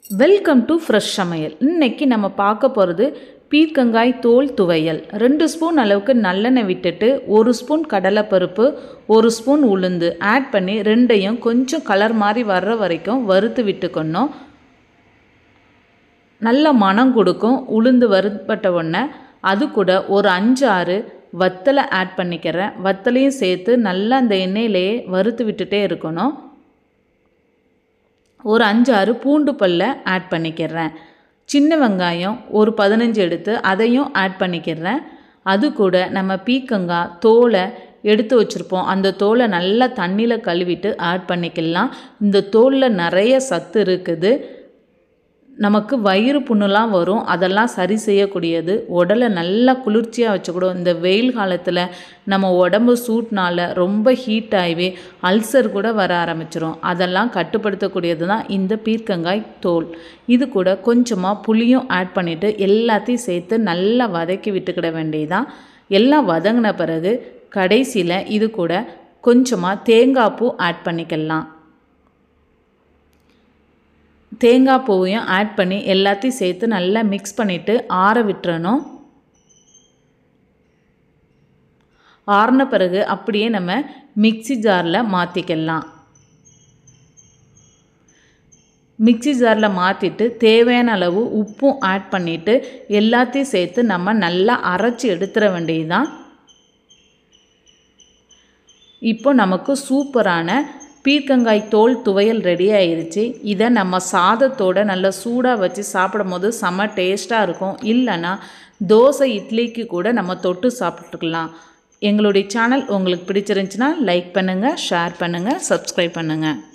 Welcome to fresh சமையல். இன்னைக்கு நம்ம பார்க்க போகிறது பீர்க்கங்காய் தோல் துவையல். 2 ஸ்பூன் அளவுக்கு நல்லெண்ணெய் விட்டுட்டு 1 ஸ்பூன் கடலைப்பருப்பு 1 ஸ்பூன் உளுந்து ஆட் பண்ணி ரெண்டையும் கொஞ்சம் கலர் மாதிரி வர்ற வரைக்கும் வறுத்து விட்டுக்கணும். நல்ல மனம் கொடுக்கும். உளுந்து வறுப்பட்ட உடனே அது கூட ஒரு 5-6 வத்தலை ஆட் பண்ணிக்கிறேன். வத்தலையும் சேர்த்து நல்லா அந்த எண்ணெயிலேயே வறுத்து விட்டுட்டே இருக்கணும். ஒரு 5-6 பூண்டு பல்லை ஆட் பண்ணிக்கிறேன். சின்ன வெங்காயம் ஒரு 15 எடுத்து அதையும் ஆட் பண்ணிக்கிறேன். அது கூட நம்ம பீர்க்கங்காய் தோலை எடுத்து வச்சுருப்போம். அந்த தோலை நல்லா தண்ணியில் கழுவிட்டு ஆட் பண்ணிக்கலாம். இந்த தோலில் நிறைய சத்து இருக்குது. நமக்கு வயிறு புண்ணுலாம் வரும், அதெல்லாம் சரி செய்யக்கூடியது. உடலை நல்லா குளிர்ச்சியாக வச்சுக்கூடும். இந்த வெயில் காலத்தில் நம்ம உடம்பு சூட்னால் ரொம்ப ஹீட் ஆகி அல்சர் கூட வர ஆரம்பிச்சிடும். அதெல்லாம் கட்டுப்படுத்தக்கூடியது தான் இந்த பீர்க்கங்காய் தோல். இது கூட கொஞ்சமாக புளியும் ஆட் பண்ணிவிட்டு எல்லாத்தையும் சேர்த்து நல்லா வதக்கி விட்டுக்கிட வேண்டியதுதான். எல்லாம் வதங்கின பிறகு கடைசியில் இது கூட கொஞ்சமாக தேங்காய் பூ ஆட் பண்ணிக்கலாம். தேங்காய் பூவையும் ஆட் பண்ணி எல்லாத்தையும் சேர்த்து நல்லா மிக்ஸ் பண்ணிவிட்டு ஆற விட்டுறணும். ஆறின பிறகு அப்படியே நம்ம மிக்ஸி ஜாரில் மாற்றிக்கலாம். மிக்ஸி ஜாரில் மாற்றிட்டு தேவையான அளவு உப்பும் ஆட் பண்ணிவிட்டு எல்லாத்தையும் சேர்த்து நம்ம நல்லா அரைச்சி எடுத்துட வேண்டியதுதான். இப்போ நமக்கு சூப்பரான பீர்க்கங்காய் தோல் துவையல் ரெடி ஆயிடுச்சு. இதை நம்ம சாதத்தோடு நல்லா சூடாக வச்சு சாப்பிடும் போது செம்ம டேஸ்ட்டாக இருக்கும். இல்லைன்னா தோசை இட்லிக்கு கூட நம்ம தொட்டு சாப்பிட்டுக்கலாம். எங்களுடைய சேனல் உங்களுக்கு பிடிச்சிருந்துச்சுன்னா லைக் பண்ணுங்கள், ஷேர் பண்ணுங்கள், சப்ஸ்கிரைப் பண்ணுங்கள்.